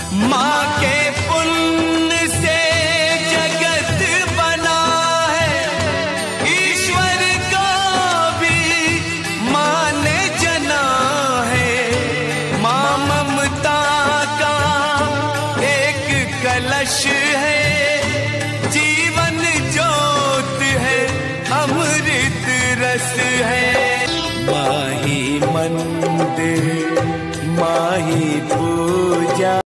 माँ के पुण्य से जगत बना है, ईश्वर का भी माँ ने जना है। माँ ममता का एक कलश है, जीवन ज्योत है, अमृत रस है। माही मंदिर, माही पूजा।